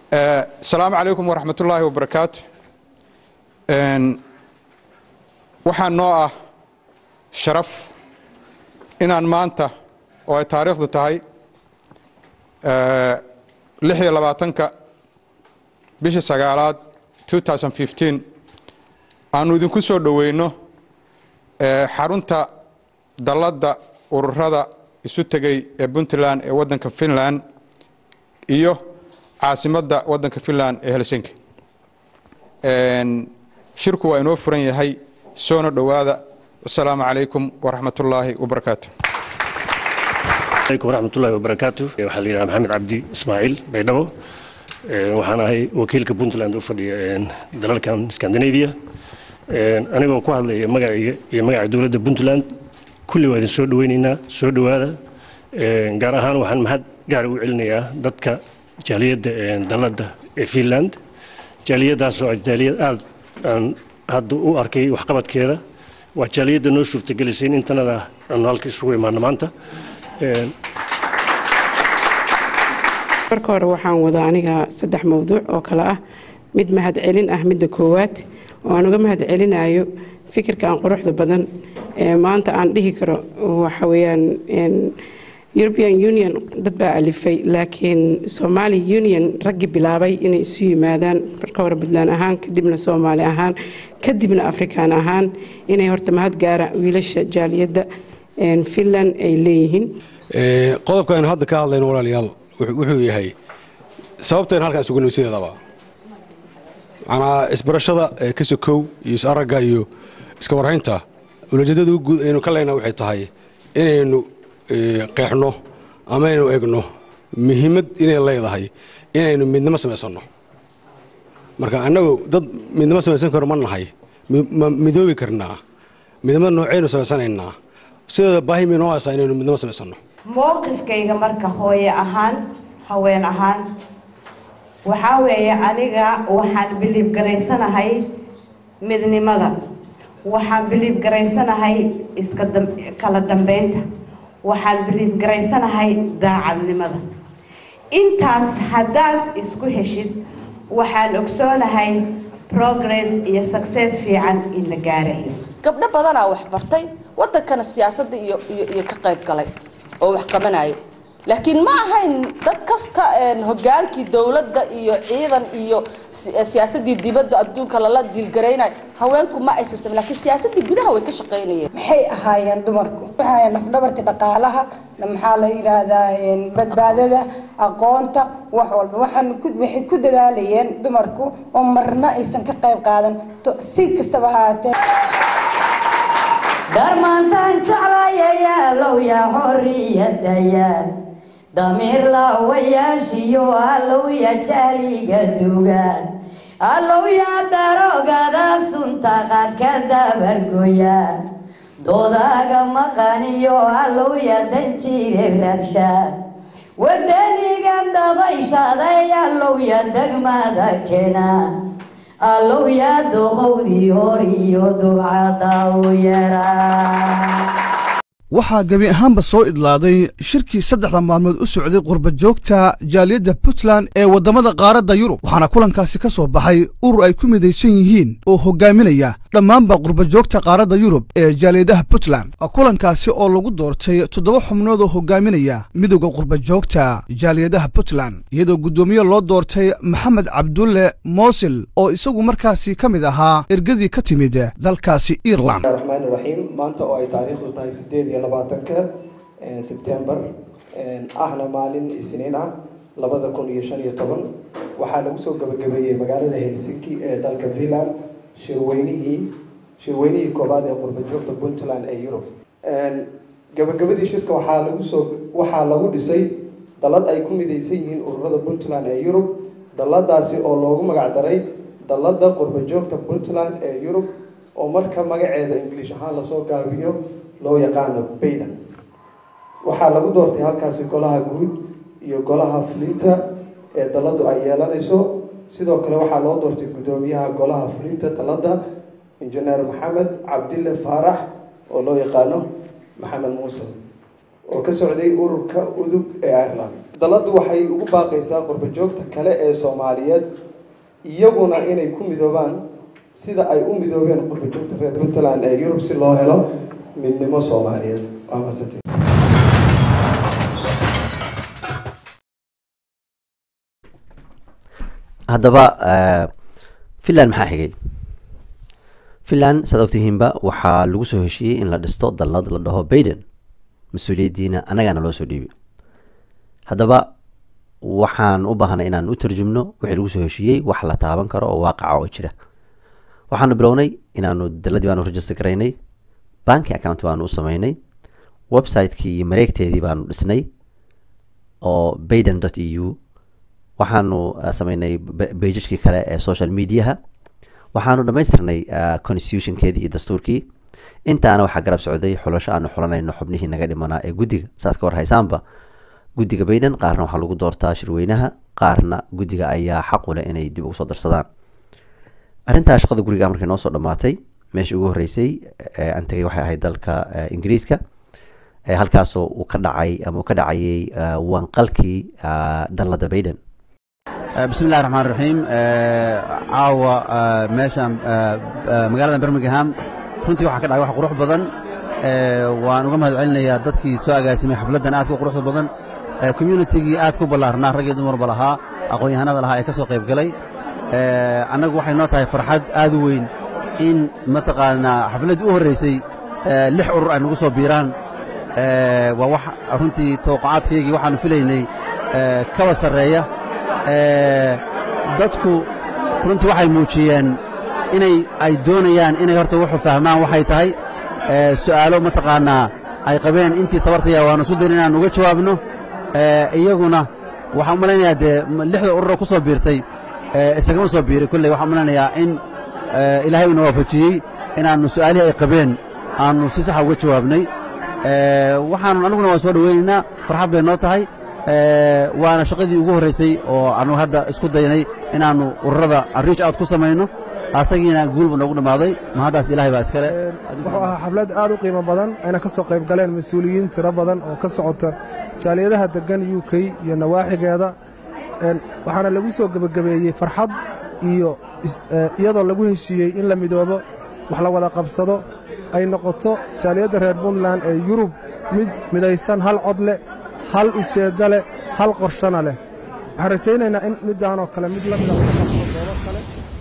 السلام عليكم ورحمة الله وبركاته. waxaan noo ah sharaf inaan maanta oo ay taariikhdu tahay 26 bisha 9 2015 aanu idinku soo dhaweyno xarunta dalladda ururada isu tagay ee Puntland ee wadanka Finland iyo caasimadda wadanka Finland ee Helsinki. shirku waa inoo furan yahay سونا دوادا. السلام عليكم ورحمة الله وبركاته. عليكم ورحمة الله وبركاته. وحلينا محمد عبدي إسماعيل بينما وحنا هي وكيل كبونتلاند وفدي دلال كان اسكندنافيا. أنا بقول على مجا دولة بونتلاند كل واحد سود ويننا سود وهذا جارهان وحن محد جاروا علنيا ضدك جالية دلالة فنلند جالية داسو جالية هذا هو أركي وحقبت كذا وجالية النشر تجلسين إنتنا ذا نالك شوي ما نمانته. بركور وحان وضعنيها صدح موضوع وكلا مد مهد علين أحمد الكوات وأنا جم مهد علين أيو فكر كان قروح البدن ما أنت عنده كرا وحويان European Union ضد اللي في لكن Somali Union رجب بلابي إن يسوي مادان بركور بدلان أهان كدبنا Somali أهان كدبنا أفريقيا أهان إن يهرتمهات جارة ويلش جالية إن فنلند إليهن. قطب كان هذا كهذا نورا ليال وحوي هاي سببتين هالك أسوق نسيت طبعا. أنا إسبرشة كسكو يسأرق جايو إسكورهنتا ولجددو إنه كلنا وحيد هاي إنه قيحنو أما إنه إجنو مهمة إنه الله يضحي إنه من دم سمسنا مركا أنا ضد من دم سمسنا كرمان هاي مدوي كرنا من دم نوعين سمسنا إننا سيد باهي من نوع ساين إنه من دم سمسنا موقف كي مركا هوي أهان هوين أهان وحاوي أنيجا وحن بليب جريسنا هاي مدني ماذا وحن بليب جريسنا هاي إسكدم كلا دمبينته waxaan belief garaysanahay daacadnimada intaas haddaad isku heshid waxaan ogsoonahay progress iyo success fiican in la gaarayo gabdho badan wax bartay wadankana siyaasadda iyo ka qayb galay oo wax qabanay laakiin ma ahayn dad kasta hogaankii dawladda iyo ciidan iyo siyaasadii dibadda adduunka la dilgareynay haweenku ma aysan laakiin siyaasadii gudaha way ka shaqeynayeen maxay ahaayeen dumarku waxay nafdhabarta dhaqaalaha maxaa la yiraahdaa badbaadada aqoonta wax walba waxay ku dadaalayeen dumarku oo marna aysan ka qayb qaadan si kastaba haatee darmaantan jeclaaya low ya xorriyadayaan ضمير لا وياشيو ألو يا جالي قدوغان ألو يا داروغا دا سنتا قد كدا برقويان دوداغا مقانيو ألو يا دنجير الرشان ودني قد بيشا داي ألو يا دقما دا كنان ألو يا دوغودي هوريو دوعا داو يران waxaa gabi ahaanba soo idlaaday shirkii 3 maalmood u socday qurba joogta jaaliyadda Puntland ee wadamada qaaradda Yurub waxaana kulankaasi ka soo baxay urur ay ku midaysan yihiin oo hogaaminaya dhammaanba qurba joogta qaaradda Yurub ee jaaliyadaha Puntland kulankaasi oo lagu doortay 7 xubnood oo hogaaminaya midowga qurba joogta jaaliyadaha Puntland iyadoo gudoomiye loo doortay Maxamed Cabdulle Moosil oo isagu markaasi ka mid ahaa ergadii ka timid dalkaasi Ireland. maanta oo ay taariikhdu tahay 8 September ahna maalin isniin ah 2015 waxaa lagu soo gabagabeeyay magaalada Helsinki ee dalka Finland shirweynihii koobaad ee qurba joogta Puntland ee Europe gabagabadii shirka waxaa lagu dhisay dalad ay ku midaysan yihiin ururada Puntland ee Europe daladaasi oo loogu magac daray dalada qurba joogta Puntland ee Europe oo marka magaceeda English ahaan la soo gaabiyo loo yaqaano Baydan waxaa lagu doortay halkaasi golaha guud iyo golaha fulinta ee daladu ay yeelanayso sidoo kale waxaa loo doortay gudoomiyaha golaha fulinta dalada injineer Maxamed Cabdille Faarax oo loo yaqaano Maxamed Muuse oo ka socday ururka udug ee Ireland dalladdu waxay ugu baaqaysaa qurbajoogta kale ee Soomaaliyeed iyaguna inay ku midoobaan sida ay u midoobeen qurbajoogta reer Puntland ee Yurub si loo helo midnimo Soomaaliyeed. Waa mahadsantihiin. haddaba Finland maxaa xigay? Finland saad ogtihiinba waxaa lagu soo heshiiyey in la dhisto dallad la dhaho Baden, mas-uuliyaddiina annagaana loo soo dhiibay. haddaba waxaan u baahnay inaan u tarjumno wixii lagu soo heshiiyey wax la taaban karo oo waaqaca oo jira. waxaanu bilownay inaanu dalladii baanu register garaynay, banki account baanu u samaynay, website-kii iyo mareegteedii baanu dhisnay oo baden.eu. waxaanu samaynay pageskii kale ee social mediaha. waxaanu dhammaystirnay constitutionkeedii iyo dastuurkii. intaana waxaa garab socday xulasho aanu xulanayno xubnihii naga dhimanaa ee guddiga. saad ka war haysaanba guddiga Baden qaarna waxaa lagu doortaa shirweynaha, qaarna guddiga ayaa xaq u leh inay dib ugu soo darsadaan. arrintaa shaqada guriga markay noo soo dhammaatay, meeshii ugu horreysay aan tagay waxay ahayd dalka Ingiriiska, halkaasoo uu ka dhacay ama uu ka dhacayay wanqalkii dalladda Baden. بسم الله الرحمن الرحيم. عاوة ماشان مقالة برمجهام runtii waxaa ka dhacay wax qurux badan waan uga mahad celinayaa dadkii soo agaasimay xafladan aad ku quruxda badan community-gii aad ku ballaarnaa rag iyo dumarba lahaa aqoon-yahanada lahaa ee ka soo qayb galay annagu waxay noo tahay farxad aad u weyn in mataqaanaa xafladdii u horreysay 6 urur ay nagu soo biiraan waa wax runtii tawqacaadkaygii waxaanu filaynay kaba sarreeya dadku runtii waxay muujiyeen ay doonayaan inay horta wuxuu fahmaan waxay tahay su'aalo mataqaanaa ay qabeen intii tabartaya waanu isku dayn inaan uga jawaabno iyaguna waxaan u malaynayaa dee 6 urur ku soo biirtay isagama soo biiray kolley waxaan u malaynayaa in ilaahay una waafajiyey inaannu su'aalihii ay qabeen aanu si saxa uga jawaabnay waxaanu aniguna waan soo dhaweynaynaa farxad bay noo tahay waana shaqadii ugu horreysay oo aanu hadda isku daynay inaannu ururada reach out ku samayno asagiina guulba noogu dhammaaday mahaddaas ilaahay baa iskale. wuxuu ahaa xaflad aad u qiimo badan ayna ka soo qayb galeen mas-uuliyiin tiro badan oo ka socota jaaliyadaha degan UK iyo nawaaxigeeda waxaana lagu soo gebagabeeyey farxad iyo iyadoo lagu heshiiyey in la midoobo wax la wada qabsado ay noqoto jaaliyadda reer Puntland ee Yurub mid midaysan, hal cod leh, hal ujeeddo leh, hal qorshana leh. waxaan rajaynaynaa in midaan oo kale mid la mid ah goobo kale.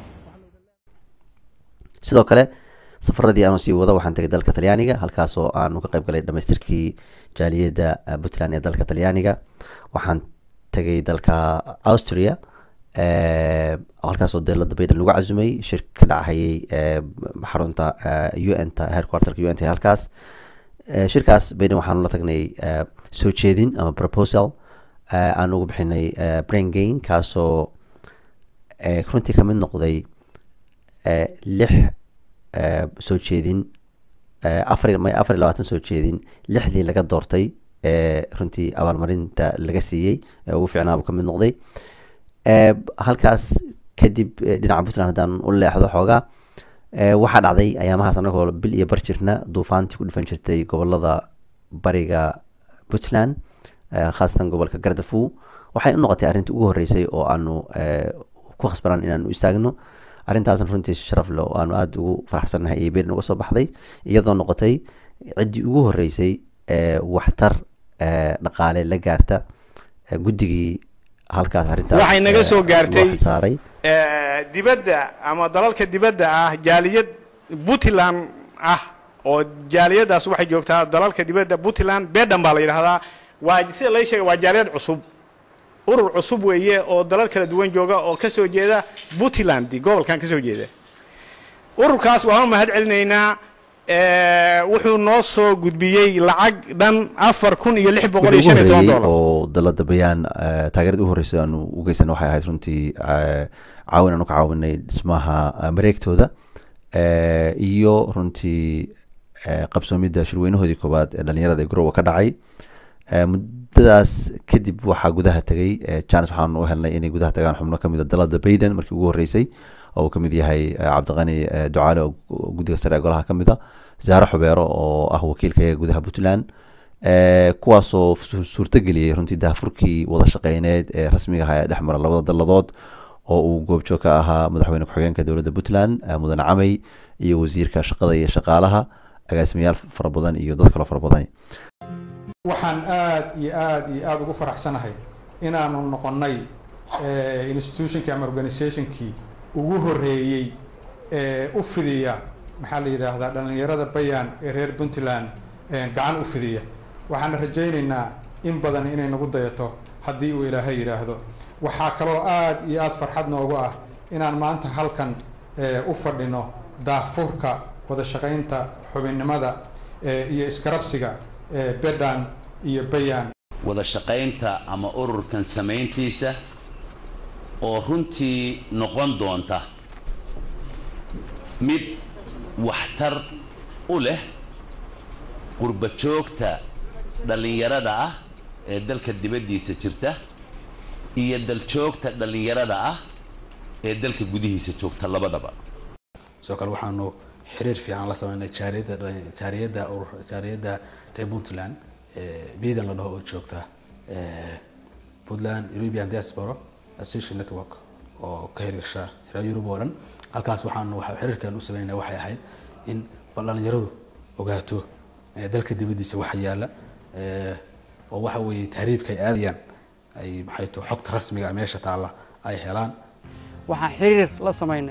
sidoo kale safaradii aanu sii wada waxaan tagay dalka Talyaaniga, halkaasoo aanu ka qayb galay dhamaystirkii jaaliyadda Puntland ee dalka Talyaaniga. waxaan tagay dalka Austria halkaasoo dowladda Baden lagu casumay shir ka dhacayay xarunta UN-ta headquarterka UN-ta halkaas. shirkaas Baden waxaanu la tagnay soo jeedin ama proposal aan ugu bixinay brain gain, kaasoo runtii ka mid noqday 6 soo jeedin 24 soo jeedin 6dii laga doortay runtii abaalmarinta laga siiyey ugu fiicnaa ka mid noqday. halkaas kadib dhinaca Puntland haddaan u leexdo xoogaa waxaa dhacday ayaamahaas annagoo bil iyo bar jirna duufaantii ku dhifan jirtay gobolada bariga Puntland, khaasatan gobolka Gardafu. waxay u noqotay arrintii ugu horreysay oo aanu ku khasbanaan inaanu istaagno. arrintaasna runtii sharaf leh oo aanu aad ugu faraxsannahay iyo Baden uga soo baxday, iyadoo noqotay ciddii ugu horreysay waxtar dhaqaale la gaarta guddigii halkaas arrintaas waxay naga soo gaartay dibadda ama dalalka dibadda ah jaaliyad Puntland ah oo jaaliyadaas waxay joogtaa dalalka dibadda Puntland Baden baa la yiraahdaa. waa sida la sheegay waa jaaliyad cusub, urur cusub weeye oo dalal kala duwan jooga oo ka soo jeeda Puntland gobolkan ka soo jeeda. ururkaas waxaan mahad celinaynaa wuxuu noo soo gudbiyey lacag dhan 4615 oo dalada bayaan taageerada u horeysay aanu u geysan waxay ahayd runtii caawin aanu ka caawinay dhismaha mareegtooda iyo runtii qabsoomidda shirweynahoodii koowaad ee dhalinyarada ee Garowe ka dhacay. muddadaas kadib waxaa gudaha tagay chance waxaanu u helnay inay gudaha tagaan xubno ka mid ah dalada Baden markii ugu horeysay oo ka mid yahay Cabdiqani Ducaale oo guddiga sare ee golaha ka mid ah, Zahra Xubeero oo ah wakiilka gudaha Puntland, kuwaasoo suurtageliyey runtii daahfurkii wada shaqeyneed ee rasmiga ahaa ee dhexmara labada dalladood oo uu goobjoog ka ahaa madaxweyne ku-xigeenka dowladda puntland mudane camey iyo wasiirka shaqada iyo shaqaalaha agaasimayaal fara badan iyo dad kale fara badan waxaan aad ugu faraxsanahay inaanu noqonnay institutionkii ama organizationkii ugu horeeyey ee u fidiya maxaa la yidhaahdaa dhallinyarada bayaan ee reer puntland gacan u fidiya waxaana rajaynaynaa in badan inay nagu dayato haddii uu ilaahay yidhaahdo waxaa kaloo aad iyo aad farxad noogu ah inaan maanta halkan u fadhino daahfurka wada shaqaynta xubinnimada iyo iskarabsiga bedhan iyo bayaan wada shaqaynta ama ururkan samayntiisa oo runtii noqon doonta mid waxtar u leh qurba joogta dhallinyarada ah ee dalka dibaddiisa jirta iyo daljoogta dhallinyarada ah ee dalka gudihiisa joogta labadaba sidoo kale waxaanu xiriir fiican la sameynay jaariyadda reer puntland biidan la dhaho oo joogta puntland European Diaspora Association Network oo ka hirgasha reer Yurub oo dhan halkaas waxaanu xiriirkan u sameynay waxay ahayd in dhallinyaradu ogaato dalka dibaddiisa waxa yaala oo waxa weeye tahriibka ay aadayaan ay maxay tahay xogta rasmiga meesha taala ay helaan waxaan xiriir la sameynay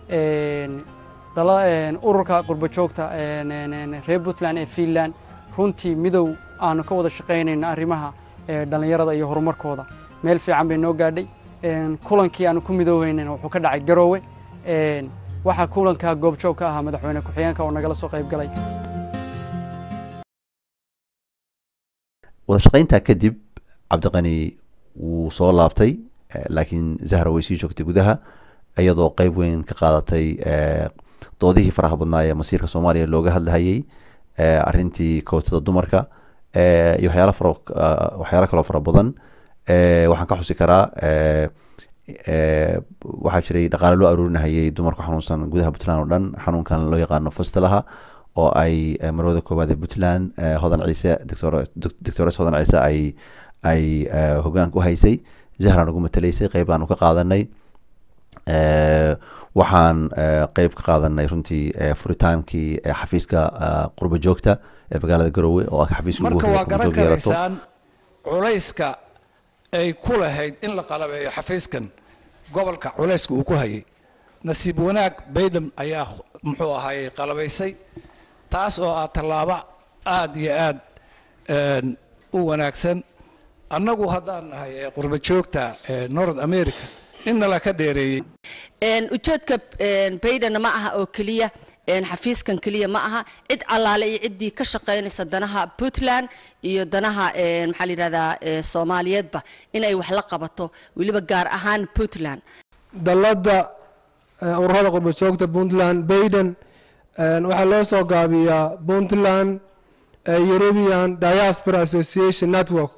ururka qurba joogta reer Puntland ee Finland runtii midow aanu ka wada shaqeynayna arrimaha dhalinyarada iyo horumarkooda meel fiican bay noo gaadhay kulankii aanu ku midoobeynayna wuxuu ka dhacay Garowe waxa kulanka goobjoog ka ahaa madaxweyne ku-xigeenka oo nagala soo qayb galay wada shaqeynta kadib cabdiqani wuu soo laabtay laakiin Zahra way sii joogtay gudaha iyadoo qayb weyn ka qaadatay doodihii faraha badnaa ee masiirka Soomaaliya looga hadlayay arrintii kootada dumarka iyo waxyaalo kale fara badan waxaan ka xusi karaa waxaa jiray dhaqaale loo aruurinayay dumarku xanuunsan gudaha Puntland oo dhan xanuunkan loo yaqaano fastalaha oo ay marwada koowaad ee Puntland Hodan Ciise Doctores Hodan Ciise ay hoggaan ku haysay Zahra nagu matalaysay qayb aan ka qaadanay waxaan qayb ka qaadanay runtii furitaankii xafiiska qurba joogta ee magaalada Garowe oo xafiisku marka waa garan karaysaan culayska ay ku lahayd in la qalabeeyo xafiiskan gobolka culayska uu ku hayay nasiib wanaag Bayden ayaa muxuu ahaayay qalabaysay taas oo ah tallaabo aad iyo aad u wanaagsan annagu haddaan nahay qurba joogta North America inna la ka dheereeyay ujeedka Bayden ma aha oo kaliya xafiiskan kaliya ma aha cid allaale iyo ciddii ka shaqeynaysa danaha Puntland iyo danaha maxaa la yiraahdaa Soomaaliyeedba in ay wax la qabato waliba gaar ahaan Puntland dalladda ururada qurba joogta Puntland Bayden waxaa loo soo gaabiyaa Puntland European Diaspora Association Network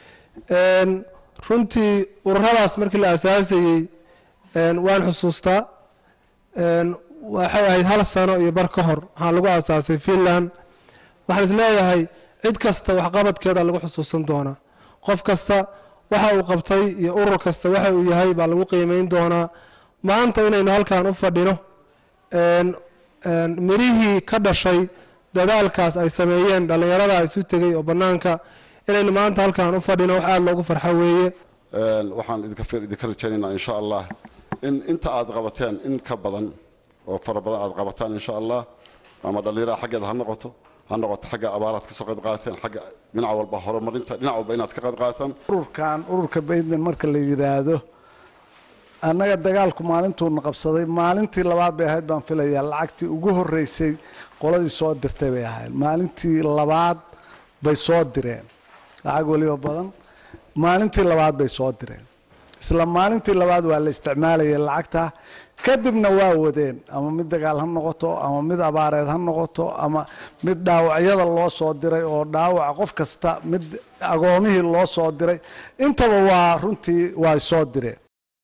runtii ururadaas markii la asaasayay waan xusuustaa waxay ahayd hal sano iyo bar ka hor waxaa lagu asaasay Finland waxaan isleeyahay cid kasta waxqabadkeeda lagu xusuusan doonaa qof kasta waxa uu qabtay iyo urur kasta waxa uu yahay baa lagu qiimeyn doonaa maanta inaynu halkan u fadhino mirihii ka dhashay dadaalkaas ay sameeyeen dhalinyarada isu tegay oo banaanka inaynu maanta halkan u fadhino wax aad loogu farxo weeye waxaan idinka rajaynaynaa insha Allah in inta aad qabateen in ka badan oo fara badan aad qabataan insha Allah ama dhalinyarada xaggeeda ha noqoto xagga abaaraad ka soo qayb qaateen xagga dhinac walba horumarinta dhinac walba inaad ka qayb qaataan ururka Bayden marka la yiraahdo annaga dagaalku maalintuu qabsaday maalintii labaad bay ahayd baan filayaa lacagtii ugu horeysay qoladii soo dirtay bay ahayd maalintii labaad bay soo direen lacag waliba badan maalintii labaad bay soo direen isla maalintii labaad waa la isticmaalayay lacagta kadibna waa wadeen ama mid dagaal ha noqoto ama mid abaareed ha noqoto ama mid dhaawacyada loo soo diray oo dhaawac qof kasta mid agoomihii loo soo diray intaba waa runtii waa soo direen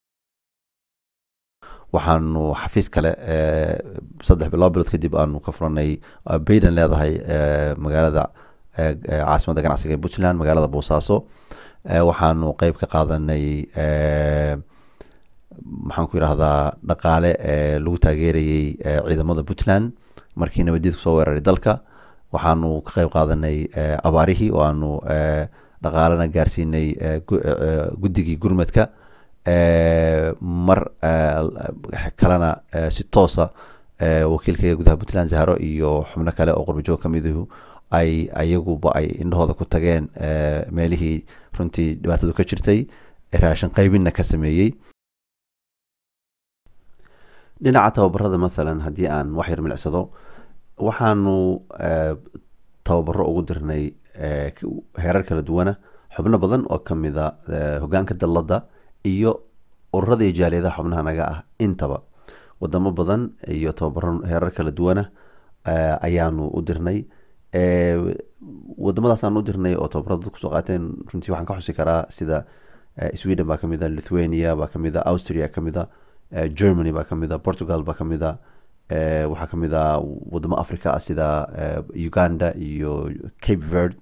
waxaanu xafiis kale 3 bilood kadib aanu ka furanay Bayden leedahay magaalada caasimadda ganacsiga ee puntland magaalada boosaaso waxaanu qeyb ka qaadanay maxaan ku yidhaahdaa dhaqaale lagu taageerayey ciidamada puntland markii nabadiidku soo weeraray dalka waxaanu ka qeyb qaadanay abaarihii oo aanu dhaqaalena gaarsiinay guddigii gurmadka mar kalena si toosa wakiilkayga gudaha puntland zahro iyo xubno kale oo qurbajoog ka miduhu ay ayaguba ay indhahooda ku tageen meelihii runtii dhibaatadu ka jirtay raashin qaybinna ka sameeyey dhinaca tababarada maalan haddii aan wax yar milicsado waxaanu tababaro ugu dirnay heerar kala duwana xubno badan oo ka mida hogaanka dalladda iyo ururada iyo jaaliyadaha xubnaha naga ah intaba wadamo badan iyo tababaro heerar kala duwana ayaanu u dirnay wadamadaas aan u dirnay oo tababarada dad kusoo qaateen runtii waxaan ka xusi karaa sida sweden baa kamida lithuania baa kamida austria kamida germany baa kamida portugal baa kamida waxaa kamida wadamo africa ah sida uganda iyo cape verde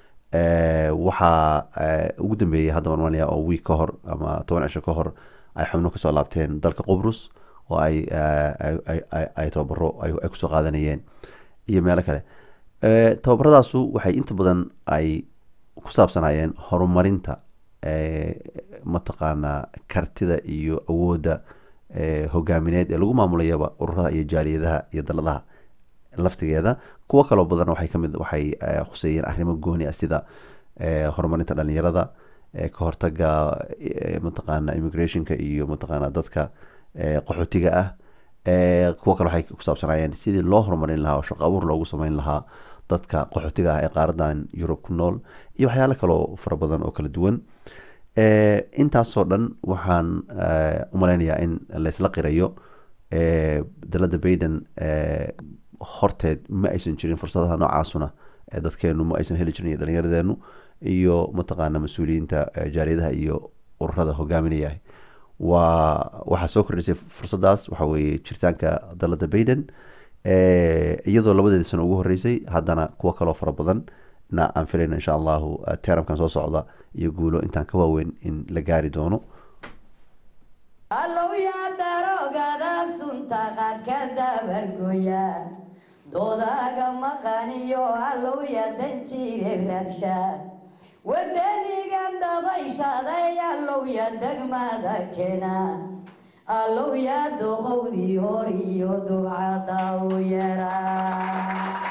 waxaa ugu dambeeyay hadda marmania oo week ka hor ama 10 cisho ka hor ay xubno kasoo laabteen dalka qobrus oo ay tababaro ay kusoo qaadanayeen iyo meelo kale tababaradaasu waxay inta badan ay ku saabsanayeen horumarinta mataqaanaa kartida iyo awoodda hogaamineed ee lagu maamulayaba ururada iyo jaaliyadaha iyo daladaha laftigeeda kuwo kaloo badan waxay khuseeyeen arrimo gooni ah sida horumarinta dhalinyarada ka hortaga mataqaana immigrationka iyo mataqaana dadka qaxootiga ah kuwo kale waxay ku saabsanayeen sidii loo horumarin lahaa oo shaqo abuur loogu sameyn lahaa dadka qaxootiga ah ee qaaradan Europe ku nool iyo waxyaalo kale oo fara badan oo kala duwan intaasoo dhan waxaan u malaynayaa in laysla qirayo dalada Biden horteed ma aysan jirin fursadaha noocaasuna dadkeenu ma aysan heli jirin dhalinyaradeennu iyo mataqaana mas-uuliyiinta jaaliyadaha iyo ururada hogaaminaya waxaa soo kordhisay fursadaas waxa weeye jiritaanka dalada Biden iyadoo labadeeda sano ugu horeysay haddana kuwo kaloo fara badan na aan filayna insha allahu teramkan soo socda iyo guulo intaan ka waaweyn in la gaari doono allow yaa darogada sunta qaadka dabargoya doodaga maqaniyo allow yaa danjire radsha wadaniga dabayshaday allow yaa degmada keena allow yaa doqowdii hor iyo dubcada u yaraa